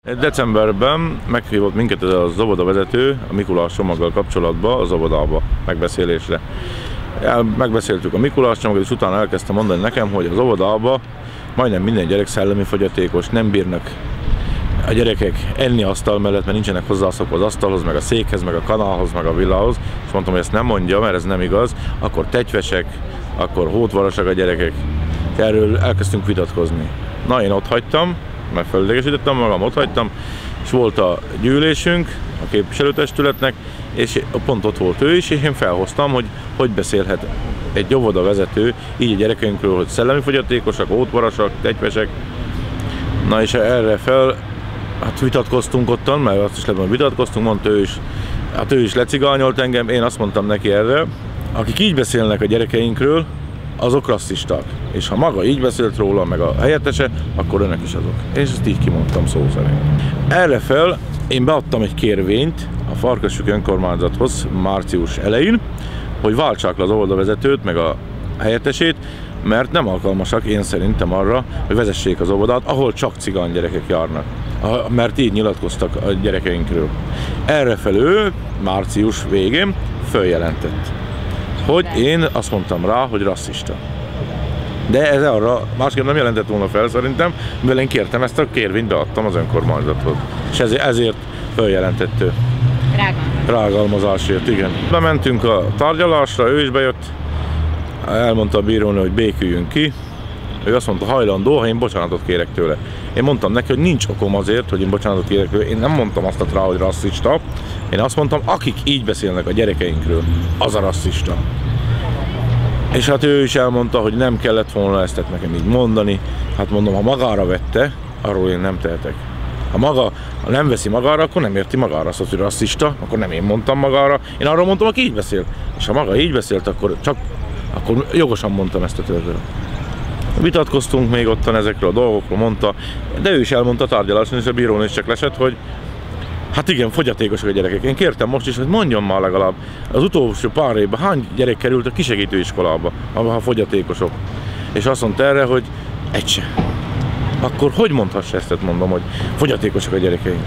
Decemberben meghívott minket ez az óvodavezető a Mikulás csomaggal kapcsolatban az óvodába megbeszélésre. Megbeszéltük a Mikulás csomagot, és utána elkezdtem mondani nekem, hogy az óvodába majdnem minden gyerek szellemi fogyatékos, nem bírnak a gyerekek enni asztal mellett, mert nincsenek hozzászokva az asztalhoz, meg a székhez, meg a kanálhoz, meg a villához. És mondtam, hogy ezt nem mondja, mert ez nem igaz. Akkor tetyvesek, akkor hótvarasak a gyerekek. Erről elkezdtünk vitatkozni. Na, én ott hagytam, mert fölidegesítettem magam, ott hagytam, és volt a gyűlésünk a képviselőtestületnek, és pont ott volt ő is, és én felhoztam, hogy beszélhet egy óvodavezető így a gyerekeinkről, hogy szellemi fogyatékosak, hótvarasak, tetyvesek. Na, és erre hát vitatkoztunk ottan, mert azt is lehet, vitatkoztunk, mondta ő is, hát ő is lecigányolt engem, én azt mondtam neki erre, akik így beszélnek a gyerekeinkről, azok rasszisták. És ha maga így beszélt róla, meg a helyettese, akkor önök is azok. És ezt így kimondtam szó szerint. Erre fel én beadtam egy kérvényt a Farkasvölgyi önkormányzathoz március elején, hogy váltsák le az óvodavezetőt, meg a helyettesét, mert nem alkalmasak én szerintem arra, hogy vezessék az óvodát, ahol csak cigány gyerekek járnak. Mert így nyilatkoztak a gyerekeinkről. Errefelől március végén följelentett, hogy én azt mondtam rá, hogy rasszista. De ez arra másképp nem jelentett volna fel szerintem, mivel én kértem ezt a kérvényt, beadtam az önkormányzathoz. És ezért följelentett ő. Rágalmazásért, igen. Bementünk a tárgyalásra, ő is bejött, elmondta a bírónő, hogy béküljünk ki. Ő azt mondta, hajlandó, ha én bocsánatot kérek tőle. Én mondtam neki, hogy nincs okom azért, hogy én bocsánatot kérek tőle. Én nem mondtam azt rá, hogy rasszista. Én azt mondtam, akik így beszélnek a gyerekeinkről, az a rasszista. És hát ő is elmondta, hogy nem kellett volna ezt nekem így mondani. Hát mondom, ha magára vette, arról én nem tehetek. Ha nem veszi magára, akkor nem érti magára azt, hogy rasszista, akkor nem én mondtam magára. Én arról mondtam, aki így beszél. És ha maga így beszélt, akkor jogosan mondtam ezt a törvényről. Vitatkoztunk még ottan ezekről a dolgokról, mondta, de ő is elmondta a tárgyaláson, és a bírón is csak lesett, hogy hát igen, fogyatékosak a gyerekek. Én kértem most is, hogy mondjon már legalább az utolsó pár évben hány gyerek került a kisegítőiskolába, ha fogyatékosok. És azt mondta erre, hogy egy se. Akkor hogy mondhassa ezt, mondom, hogy fogyatékosak a gyerekeink?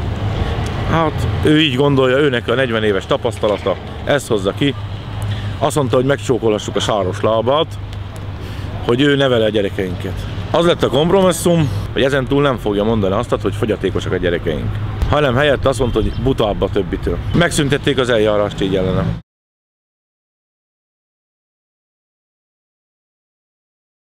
Hát ő így gondolja, őnek a 40 éves tapasztalata, ezt hozza ki. Azt mondta, hogy megcsókolhassuk a sáros lábát, hogy ő nevele a gyerekeinket. Az lett a kompromisszum, hogy ezentúl nem fogja mondani azt, hogy fogyatékosak a gyerekeink. Hanem helyett azt mondta, hogy butább a többitől. Megszüntették az eljárást így ellene.